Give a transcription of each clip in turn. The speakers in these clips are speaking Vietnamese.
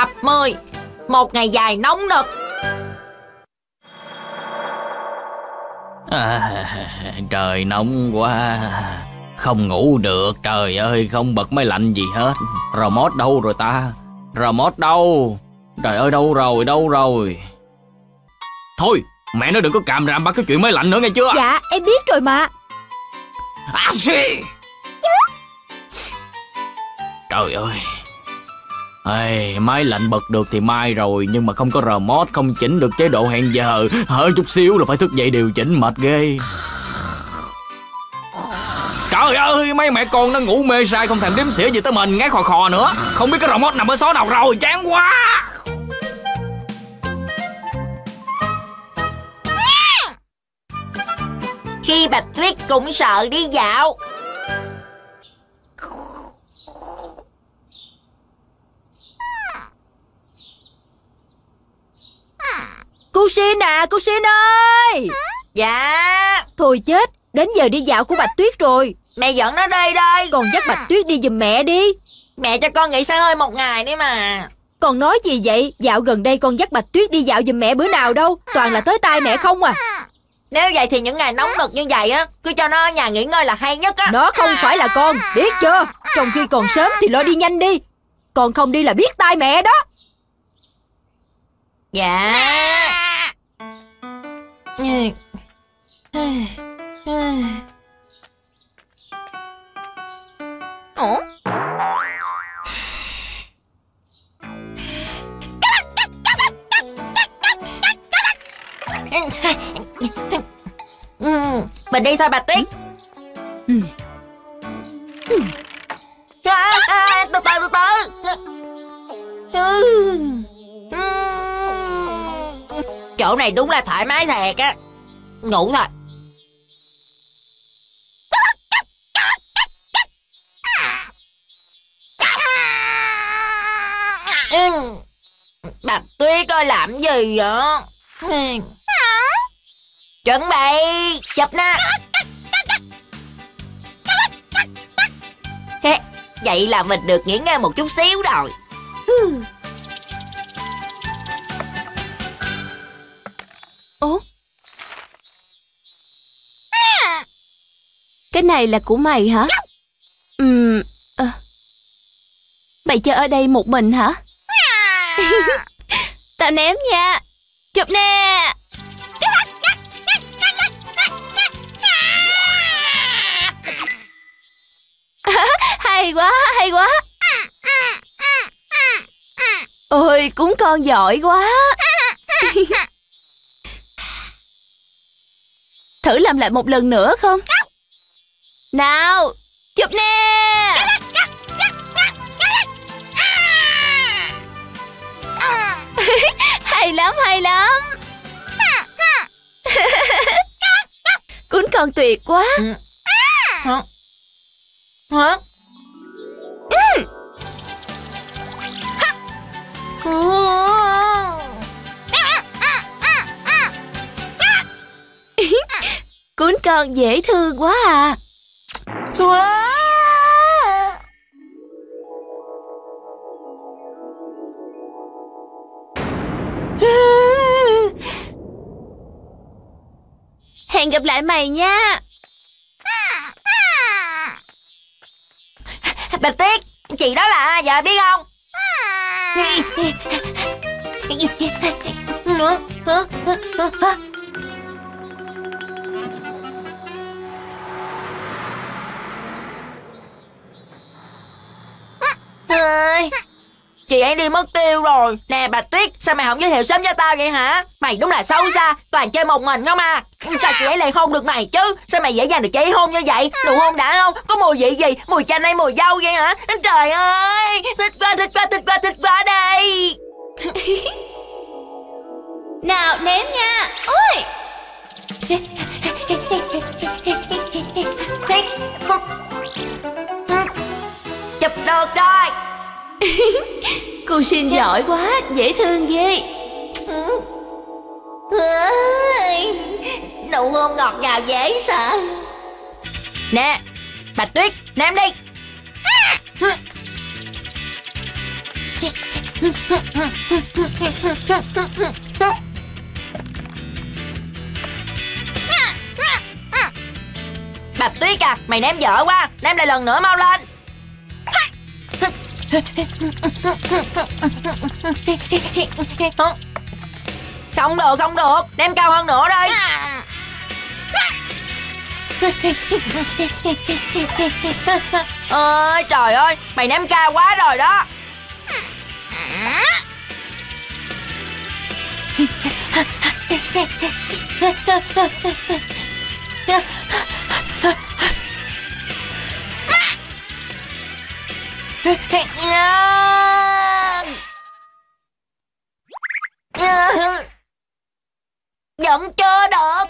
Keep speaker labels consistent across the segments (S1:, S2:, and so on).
S1: Tập 10. Một ngày dài nóng nực.
S2: Trời nóng quá, không ngủ được. Trời ơi, không bật máy lạnh gì hết. Remote đâu rồi ta? Remote đâu? Trời ơi, đâu rồi? Thôi, mẹ nó đừng có càm ràm ba cái chuyện máy lạnh nữa nghe chưa?
S3: Dạ, em biết rồi mà.
S2: Trời ơi. Máy lạnh bật được thì mai rồi, nhưng mà không có remote, không chỉnh được chế độ hẹn giờ, hở chút xíu là phải thức dậy điều chỉnh, mệt ghê. Trời ơi, mấy mẹ con nó ngủ mê say không thèm đếm xỉa gì tới mình, ngái khò khò nữa. Không biết cái remote nằm ở số nào rồi, chán quá.
S1: Khi Bạch Tuyết cũng sợ đi dạo.
S3: Cô Xin ơi.
S1: Dạ.
S3: Thôi chết, đến giờ đi dạo của Bạch Tuyết rồi.
S1: Mẹ dẫn nó đi đây.
S3: Con dắt Bạch Tuyết đi giùm mẹ đi.
S1: Mẹ cho con nghỉ xả hơi một ngày đi mà.
S3: Con nói gì vậy? Dạo gần đây con dắt Bạch Tuyết đi dạo giùm mẹ bữa nào đâu. Toàn là tới tai mẹ không à.
S1: Nếu vậy thì những ngày nóng nực như vậy á, cứ cho nó ở nhà nghỉ ngơi là hay nhất á.
S3: Nó không phải là con, biết chưa? Trong khi còn sớm thì lo đi nhanh đi. Còn không đi là biết tai mẹ đó.
S1: Dạ. Ủa? Mình đi thôi Bạch Tuyết. Từ từ. Chỗ này đúng là thoải mái thiệt á. Ngủ thôi. Bạch Tuyết ơi, làm gì vậy? Chuẩn bị chụp nè. Vậy là mình được nghỉ ngơi một chút xíu rồi.
S4: Ủa? Cái này là của mày hả? Mày chơi ở đây một mình hả? Tao ném nha. Chụp nè. Hay quá. Ôi, cún con giỏi quá. Thử làm lại một lần nữa không? Nào, chụp nè. Hay lắm. Cún con tuyệt quá.
S1: Hả?
S4: Cún con dễ thương quá à. Hẹn gặp lại mày nha.
S1: Bạch Tuyết, chị đó là vợ biết không? Chị ấy đi mất tiêu rồi. Nè Bạch Tuyết, sao mày không giới thiệu sớm cho tao vậy hả? Mày đúng là xấu xa, toàn chơi một mình không à. Sao chị ấy lại hôn được mày chứ? Sao mày dễ dàng được chị ấy hôn như vậy? Nụ hôn đã không? Có mùi vị gì? Mùi chanh hay mùi dâu vậy hả? Trời ơi, thích quá đây.
S4: Nào, ném nha. Ôi.
S1: Chụp được rồi.
S4: Cô Xin giỏi quá, dễ thương ghê.
S1: Nụ hôn ngọt ngào dễ sợ. Nè Bạch Tuyết, ném đi. Bạch Tuyết à, mày ném dở quá. Ném lại lần nữa, mau lên. Không được, không được. Ném cao hơn nữa đi. Ơi trời ơi, mày ném cao quá rồi đó. Vẫn chưa được.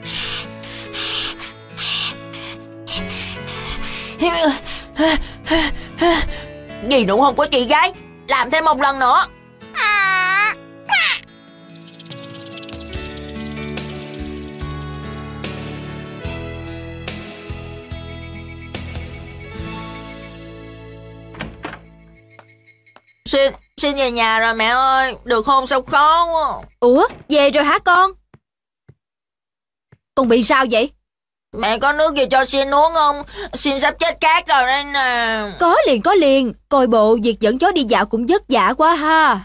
S1: Gì nữa không có chị gái. Làm thêm một lần nữa. Xin về nhà rồi mẹ ơi. Được không, sao khó quá.
S3: Ủa, về rồi hả con? Con bị sao vậy?
S1: Mẹ có nước gì cho Xin uống không? Xin sắp chết cát rồi đây nè.
S3: Có liền. Coi bộ việc dẫn chó đi dạo cũng vất vả quá ha.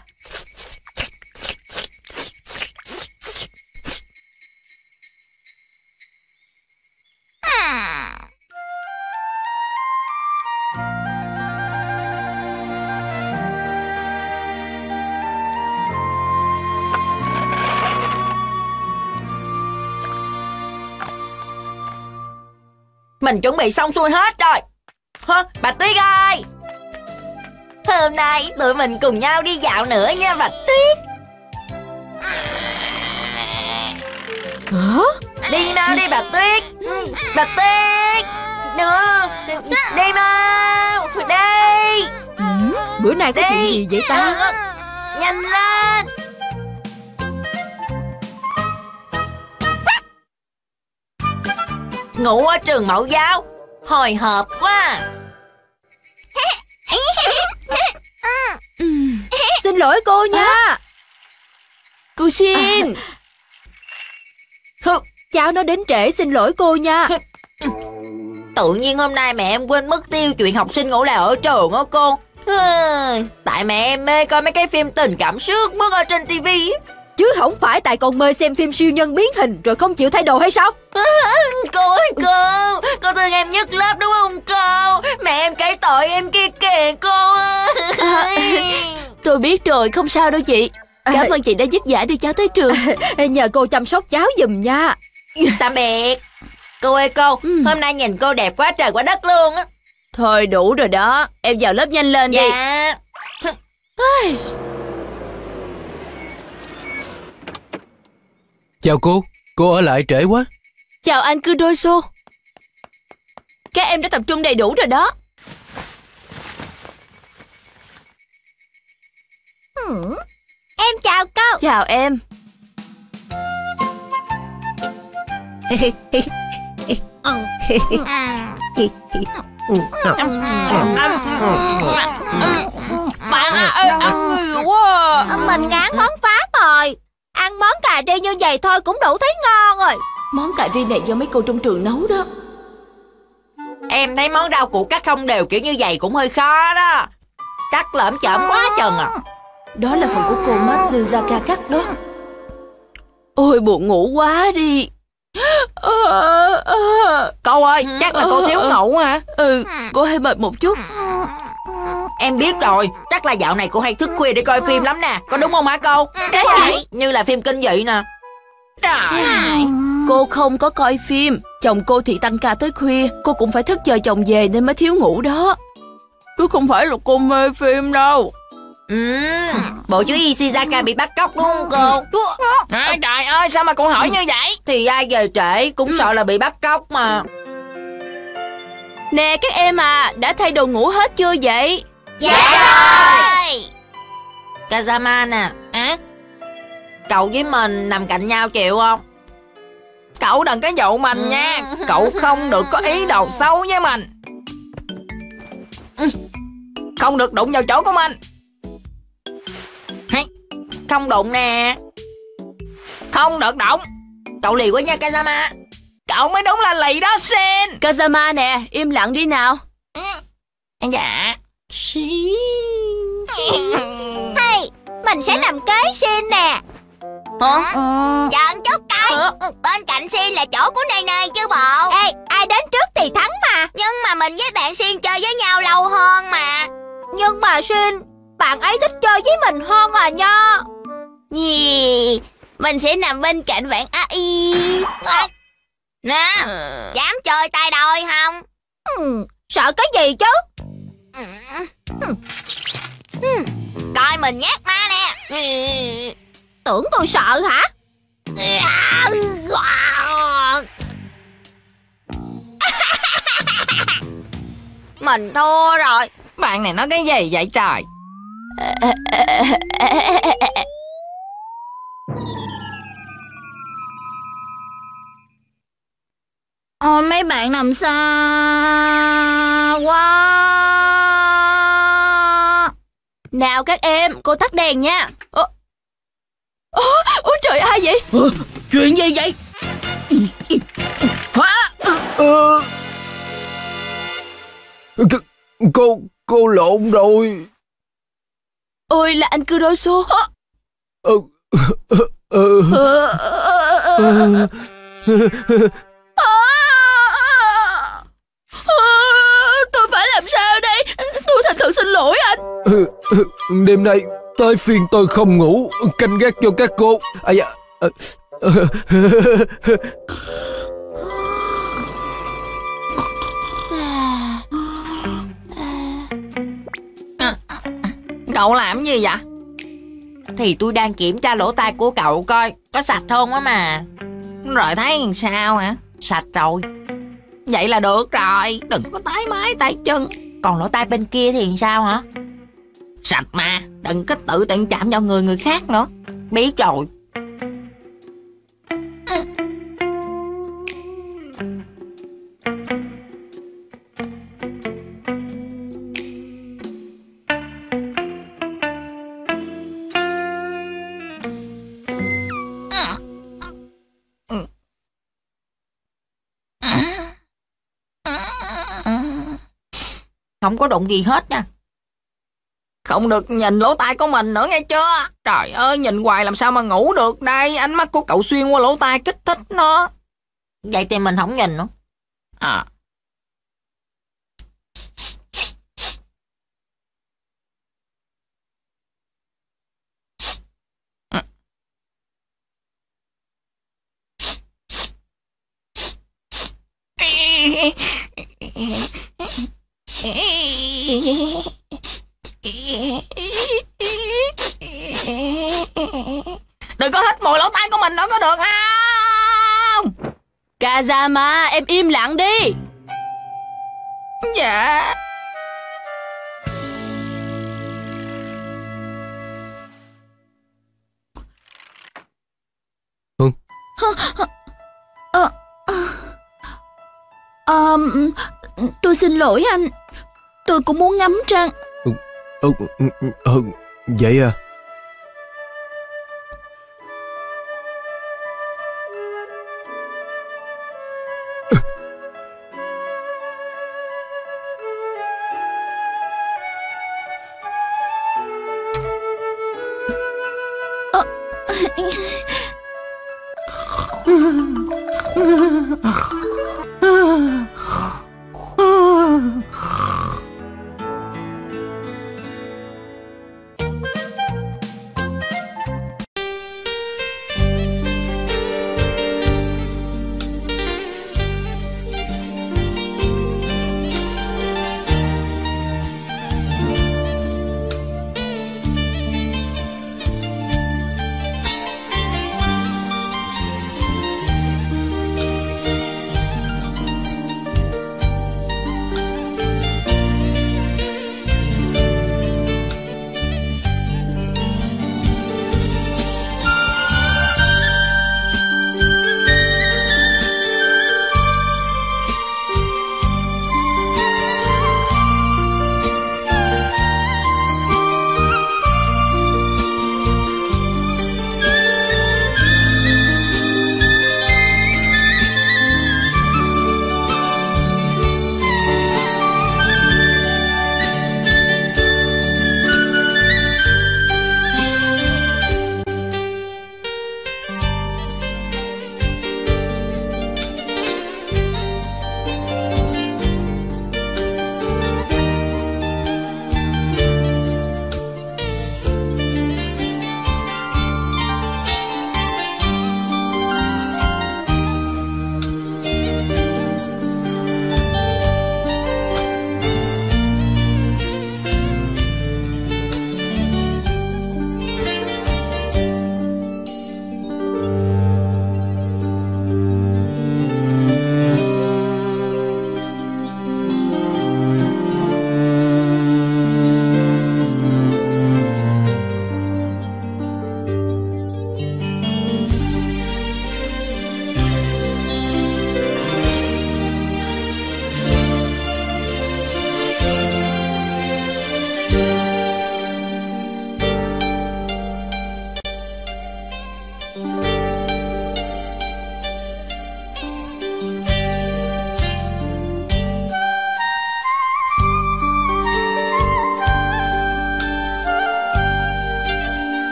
S1: Mình chuẩn bị xong xuôi hết rồi. Hả, Bạch Tuyết ơi. Hôm nay tụi mình cùng nhau đi dạo nữa nha Bạch Tuyết.
S3: Hả?
S1: Đi mau đi Bạch Tuyết. Bạch Tuyết. Nữa. Đi mau. Đi.
S3: Bữa nay có chuyện gì vậy ta?
S1: Nhanh lên. Ngủ ở trường mẫu giáo. Hồi hộp quá.
S3: Xin lỗi cô nha.
S4: Cô Xin.
S3: Cháu nó đến trễ, xin lỗi cô nha.
S1: Tự nhiên hôm nay mẹ em quên mất tiêu chuyện học sinh ngủ lại ở trường á cô. Tại mẹ em mê coi mấy cái phim tình cảm sướt mướt ở trên tivi.
S3: Chứ không phải tại con mê xem phim siêu nhân biến hình rồi không chịu thay đồ hay sao?
S1: Cô ơi cô thương em nhất lớp đúng không cô? Mẹ em cãi tội em kia kìa cô ơi.
S4: Tôi biết rồi, không sao đâu chị. Cảm ơn chị đã giúp giải đưa cháu tới trường.
S3: Nhờ cô chăm sóc cháu giùm nha.
S1: Tạm biệt. Cô ơi cô, hôm nay nhìn cô đẹp quá trời quá đất luôn á.
S4: Thôi đủ rồi đó, em vào lớp nhanh lên đi.
S1: Dạ.
S5: Chào cô ở lại trễ quá.
S4: Chào anh Kuroso. Các em đã tập trung đầy đủ rồi đó.
S3: Em chào cô.
S4: Chào em.
S1: Bạn ơi, ăn nhiều quá.
S3: Mình ngán món Pháp rồi. Ăn món cà ri như vậy thôi cũng đủ thấy ngon rồi.
S4: Món cà ri này do mấy cô trong trường nấu đó.
S1: Em thấy món rau củ cắt không đều kiểu như vậy cũng hơi khó đó. Cắt lởm chởm quá chừng à.
S4: Đó là phần của cô Matsuzaka cắt đó. Ôi buồn ngủ quá đi.
S1: Cô ơi, chắc là cô thiếu ngủ hả?
S4: Cô hơi mệt một chút.
S1: Em biết rồi, chắc là dạo này cô hay thức khuya để coi phim lắm nè. Có đúng không hả cô?
S4: Cái gì?
S1: Như là phim kinh dị nè.
S4: Cô không có coi phim. Chồng cô thì tăng ca tới khuya. Cô cũng phải thức chờ chồng về nên mới thiếu ngủ đó. Chứ không phải là cô mê phim đâu.
S1: Bộ chú Ishizaka bị bắt cóc đúng không cô?
S6: Trời ơi, sao mà cô hỏi như vậy?
S1: Thì ai về trễ cũng sợ là bị bắt cóc mà.
S4: Nè các em à, đã thay đồ ngủ hết chưa vậy?
S1: Dạ rồi. Kazama nè. Cậu với mình nằm cạnh nhau chịu không?
S6: Cậu đừng có dụ mình nha. Cậu không được có ý đồ xấu với mình. Không được đụng vào chỗ của mình.
S1: không đụng nè.
S6: Không được động.
S1: Cậu lì quá nha Kazama.
S6: Cậu mới đúng là lì đó Shin.
S4: Kazama nè, im lặng đi nào.
S6: Dạ.
S3: Hay, mình sẽ làm kế Shin nè.
S4: Hả?
S3: Chọn chút coi. Bên cạnh Shin là chỗ của Nai Nai chứ bộ. Ê, ai đến trước thì thắng mà. Nhưng mà mình với bạn Shin chơi với nhau lâu hơn mà. Nhưng mà Shin, bạn ấy thích chơi với mình hơn à nha. Mình sẽ nằm bên cạnh bạn AI. Nè, dám chơi tay đôi không? Sợ cái gì chứ? Coi mình nhát ma nè. Tưởng tôi sợ hả? Mình thua rồi.
S6: Bạn này nói cái gì vậy trời?
S3: Ôi mấy bạn nằm xa quá.
S4: Nào các em, cô tắt đèn nha. Ôi trời, ai vậy?
S6: Chuyện gì vậy?
S5: Cô lộn rồi.
S4: Ôi là anh Kuroso. Tôi phải làm sao đây? Tôi thành thật xin lỗi anh.
S5: Đêm nay tới phiên tôi không ngủ, canh gác cho các cô.
S6: Cậu làm gì vậy?
S1: Thì tôi đang kiểm tra lỗ tai của cậu coi có sạch không á mà.
S6: Rồi thấy làm sao hả?
S1: Sạch rồi.
S6: Vậy là được rồi. Đừng có tái mái tay chân.
S1: Còn lỗ tai bên kia thì sao hả?
S6: Sạch mà. Đừng có tự tiện chạm vào người khác nữa.
S1: Biết rồi. Không có đụng gì hết nha.
S6: Không được nhìn lỗ tai của mình nữa nghe chưa? Trời ơi, nhìn hoài làm sao mà ngủ được đây. Ánh mắt của cậu xuyên qua lỗ tai kích thích nó.
S1: Vậy thì mình không nhìn nữa.
S6: Đừng có hít mùi lỗ tai của mình nữa có được không?
S4: Kazama, em im lặng đi.
S6: Dạ.
S4: Tôi xin lỗi anh. Tôi cũng muốn ngắm trăng.
S5: Vậy à?